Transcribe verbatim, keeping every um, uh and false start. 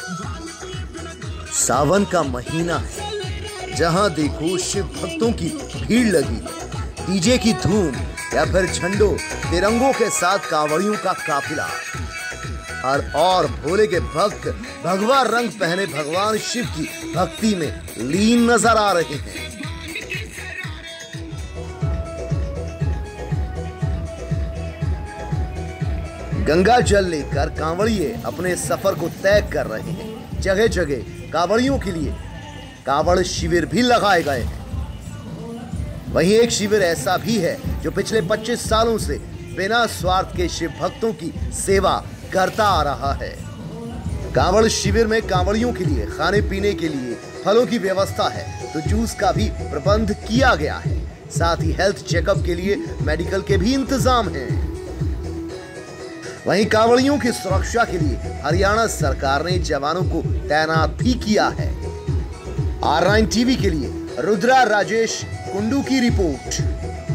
सावन का महीना है, जहां देखो शिव भक्तों की भीड़ लगी है। डीजे की धूम या फिर झंडों तिरंगों के साथ कांवड़ियों का काफिला और और भोले के भक्त भगवा रंग पहने भगवान शिव की भक्ति में लीन नजर आ रहे हैं। गंगा जल लेकर कांवड़िए अपने सफर को तय कर रहे हैं। जगह जगह कांवड़ियों के लिए कांवड़ शिविर भी लगाए गए हैं। वहीं एक शिविर ऐसा भी है जो पिछले पच्चीस सालों से बिना स्वार्थ के शिव भक्तों की सेवा करता आ रहा है। कांवड़ शिविर में कांवड़ियों के लिए खाने पीने के लिए फलों की व्यवस्था है, तो जूस का भी प्रबंध किया गया है। साथ ही हेल्थ चेकअप के लिए मेडिकल के भी इंतजाम हैं। वहीं कांवड़ियों की सुरक्षा के लिए हरियाणा सरकार ने जवानों को तैनात भी किया है। आर नाइन टीवी के लिए रुद्रा राजेश कुंडू की रिपोर्ट।